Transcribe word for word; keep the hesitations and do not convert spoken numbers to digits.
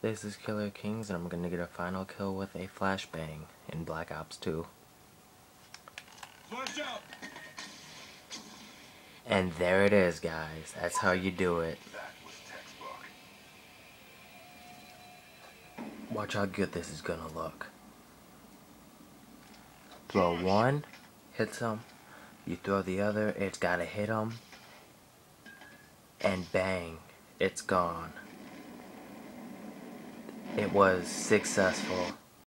This is Killer Kings, and I'm gonna get a final kill with a flashbang in Black Ops two. Flash out. And there it is, guys. That's how you do it. Watch how good this is gonna look. Throw one, hits him. You throw the other, it's gotta hit him. And bang, it's gone. It was successful.